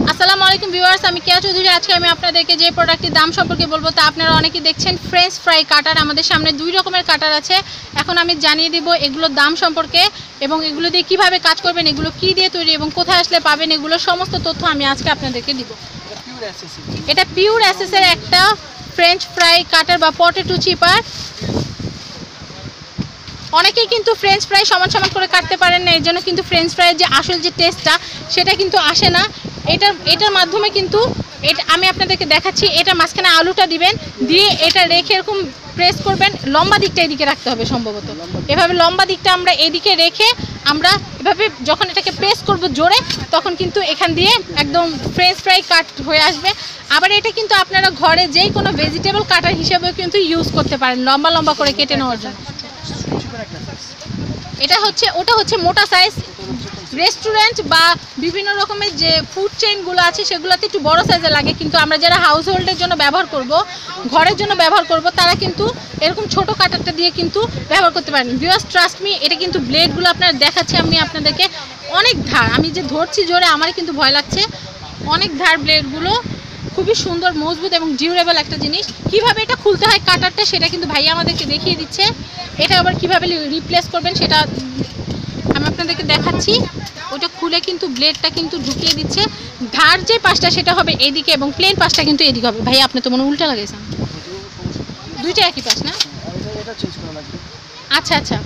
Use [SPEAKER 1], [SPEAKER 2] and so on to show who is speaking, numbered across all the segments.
[SPEAKER 1] আসসালামু আলাইকুম ভিউয়ার্স, আমি কেয়া চৌধুরী। আজকে আমি আপনাদেরকে যে প্রোডাক্টের দাম সম্পর্কে বলবো তা আপনারা অনেকেই দেখছেন ফ্রেঞ্চ ফ্রাই কাটার। আমাদের সামনে দুই রকমের কাটার আছে। এখন আমি জানিয়ে দিব এগুলোর দাম সম্পর্কে এবং এগুলো দিয়ে কীভাবে কাজ করবেন, এগুলো কী দিয়ে তৈরি এবং কোথায় আসলে পাবেন, এগুলো সমস্ত তথ্য আমি আজকে আপনাদেরকে দিব। এটা পিওর অ্যাসেসের একটা ফ্রেঞ্চ ফ্রাই কাটার বা পটেটো চিপার। অনেকেই কিন্তু ফ্রেঞ্চ ফ্রাই সমান সমান করে কাটতে পারেন না, এর জন্য কিন্তু ফ্রেঞ্চ ফ্রাইয়ের যে আসল যে টেস্টটা সেটা কিন্তু আসে না। এটার মাধ্যমে কিন্তু আমি আপনাদেরকে দেখাচ্ছি। এটা মাঝখানে আলুটা দিবেন, দিয়ে এটা রেখে এরকম প্রেস করবেন। লম্বা দিকটা এদিকে রাখতে হবে সম্ভবত, এভাবে লম্বা দিকটা আমরা এদিকে রেখে আমরা এভাবে যখন এটাকে প্রেস করব জোরে, তখন কিন্তু এখান দিয়ে একদম ফ্রেঞ্চ ফ্রাই কাট হয়ে আসবে। আবার এটা কিন্তু আপনারা ঘরে যেই কোনো ভেজিটেবল কাটার হিসেবেও কিন্তু ইউজ করতে পারেন, লম্বা লম্বা করে কেটে নেওয়ার জন্য। ওটা হচ্ছে মোটা সাইজ। রেস্টুরেন্ট বা বিভিন্ন রকমের যে ফুড চেইনগুলো আছে সেগুলোতে একটু বড় সাইজে লাগে, কিন্তু আমরা যারা হাউস হোল্ডের জন্য ব্যবহার করব, ঘরের জন্য ব্যবহার করব, তারা কিন্তু এরকম ছোট কাটারটা দিয়ে কিন্তু ব্যবহার করতে পারেন। ভিউয়ার্স ট্রাস্ট মি, এটা কিন্তু ব্লেডগুলো আপনারা দেখাচ্ছি আমি আপনাদেরকে, অনেক ধার। আমি যে ধরছি জোরে আমার কিন্তু ভয় লাগছে, অনেক ধার ব্লেডগুলো। খুবই সুন্দর, মজবুত এবং ডিউরেবল একটা জিনিস। কিভাবে এটা খুলতে হয় কাটারটা সেটা কিন্তু ভাইয়া আমাদেরকে দেখিয়ে দিচ্ছে। এটা আবার কিভাবে রিপ্লেস করবেন সেটা আমি আপনাদেরকে দেখাচ্ছি। ওটা খুলে কিন্তু ব্লেডটা কিন্তু ঢুকিয়ে দিচ্ছে। ধার যে পাশটা সেটা হবে এদিকে এবং প্লেন পাশটা কিন্তু এদিকে হবে। ভাইয়া আপনি তো মনে উল্টা লাগাইছেন, দুইটা একই পাশ না? আচ্ছা আচ্ছা,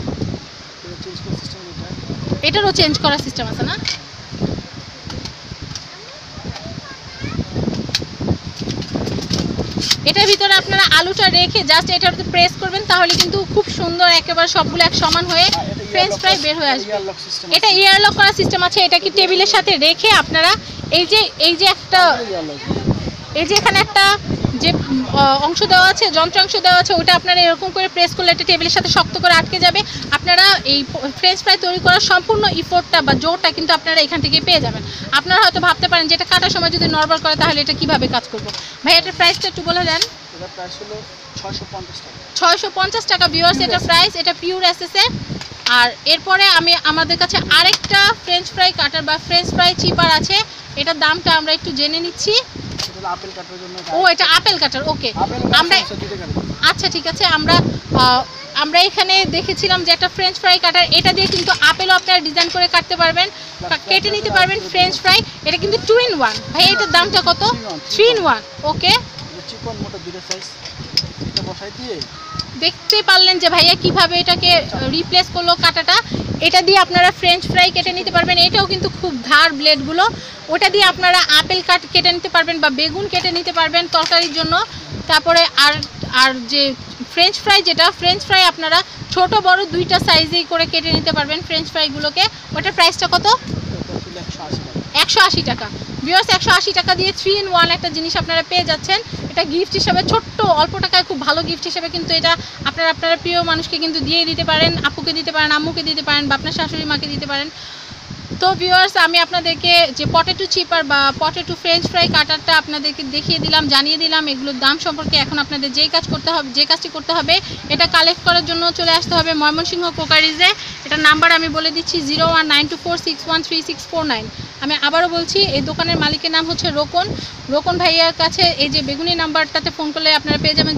[SPEAKER 1] এটারও চেঞ্জ করার সিস্টেম আছে না? এটার ভিতরে আপনারা আলুটা রেখে জাস্ট এটাতে প্রেস করবেন, তাহলে কিন্তু খুব সুন্দর একেবারে সবগুলো এক সমান হয়ে ফ্রেঞ্চ ফ্রাই বের হয়ে আসবে। এটা এয়ারলক করার সিস্টেম আছে। এটা কি টেবিলের সাথে রেখে আপনারা এই যে এখানে একটা যে অংশ দেওয়া আছে, যন্ত্রাংশ দেওয়া আছে, ওটা আপনারা এরকম করে প্রেস করলে এটা টেবিলের সাথে শক্ত করে আটকে যাবে। আপনারা এই ফ্রেঞ্চ ফ্রাই তৈরি করার সম্পূর্ণ ইফোর্টটা বা জোরটা কিন্তু আপনারা এখান থেকে পেয়ে যাবেন। আপনারা হয়তো ভাবতে পারেন যে এটা কাটার সময় যদি নরমাল করে তাহলে এটা কিভাবে কাজ করবো। ভাই এটার প্রাইসটা একটু বলে দেন।
[SPEAKER 2] এটার প্রাইস হলো
[SPEAKER 1] 650 টাকা ভিউয়ার্স এটার প্রাইস। এটা পিওর অ্যাসেসের। আর এরপরে আমাদের কাছে আরেকটা ফ্রেঞ্চ ফ্রাই কাটার বা ফ্রেঞ্চ ফ্রাই চিপার আছে। এটার দামটা আমরা একটু জেনে নিচ্ছি। ও এটা আপেল কাটার, ওকে। আমরা আচ্ছা ঠিক আছে, আমরা এখানে দেখেছিলাম যে একটা ফ্রেঞ্চ ফ্রাই কাটার, এটা দিয়ে কিন্তু আপেলও আপনারা ডিজাইন করে কাটতে পারবেন, কেটে নিতে পারবেন ফ্রেঞ্চ ফ্রাই। এটা কিন্তু 2 in 1। ভাই এটার দামটা কত? 3 in 1, ওকে। দেখতে পারলেন যে ভাইয়া কিভাবে এটাকে রিপ্লেস করলো কাটাটা। এটা দিয়ে আপনারা ফ্রেঞ্চ ফ্রাই কেটে নিতে পারবেন। এটাও কিন্তু খুব ধার ব্লেডগুলো। ওটা দিয়ে আপনারা আপেল কেটে নিতে পারবেন বা বেগুন কেটে নিতে পারবেন তরকারির জন্য। তারপরে আর যে ফ্রেঞ্চ ফ্রাই আপনারা ছোট বড় দুইটা সাইজেই করে কেটে নিতে পারবেন ফ্রেঞ্চ ফ্রাইগুলোকে। ওটার প্রাইসটা কত? 180 টাকা। ভিউয়ার্স 180 টাকা দিয়ে 3 in 1 একটা জিনিস আপনারা পেয়ে যাচ্ছেন। এটা গিফট হিসাবে, ছোট্ট অল্প টাকায় খুব ভালো গিফট হিসাবে কিন্তু এটা আপনারা প্রিয় মানুষকে কিন্তু দিয়ে দিতে পারেন। আপুকে দিতে পারেন, আম্মুকে দিতে পারেন বা আপনার শাশুড়ি মাকে দিতে পারেন। তো ভিউয়ার্স আমি আপনাদেরকে যে পটেটো চিপার বা পটেটো ফ্রেঞ্চ ফ্রাই কাটারটা আপনাদেরকে দেখিয়ে দিলাম, জানিয়ে দিলাম এগুলোর দাম সম্পর্কে। এখন আপনাদের যে কাজটি করতে হবে এটা কালেক্ট করার জন্য চলে আসতে হবে ময়মনসিংহ কোকারিজে। এটার নাম্বার আমি বলে দিচ্ছি 019246136449। আমি আবারও বলছি, এই দোকানের মালিকের নাম হচ্ছে রোকন ভাইয়ার কাছে এই যে বেগুনি নাম্বারটাতে ফোন করলে আপনারা পেয়ে যাবেন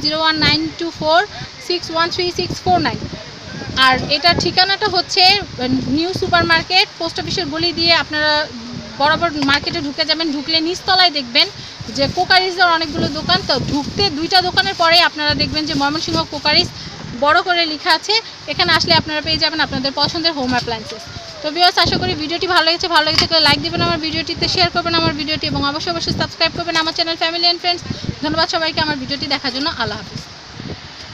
[SPEAKER 1] 019246136449। আর এটার ঠিকানাটা হচ্ছে নিউ সুপার মার্কেট, পোস্ট অফিসের গলি দিয়ে আপনারা বরাবর মার্কেটে ঢুকে যাবেন। ঢুকলে নিচতলায় দেখবেন যে কোকারিজের অনেকগুলো দোকান। তো ঢুকতে দুইটা দোকানের পরে আপনারা দেখবেন যে ময়মনসিংহ কোকারিজ বড় করে লেখা আছে। এখানে আসলে আপনারা পেয়ে যাবেন আপনাদের পছন্দের হোম অ্যাপ্লায়েন্সেস। তো ভিউয়ার্স আশা করি ভিডিওটি ভালো লেগেছে লাইক দেবেন আমার ভিডিওটিতে, শেয়ার করবেন আমার ভিডিওটি এবং অবশ্যই সাবস্ক্রাইব করবেন আমার চ্যানেল ফ্যামিলি অ্যান্ড ফ্রেন্ডস। ধন্যবাদ সবাইকে আমার ভিডিওটি দেখার জন্য। আল্লাহ হাফিজ।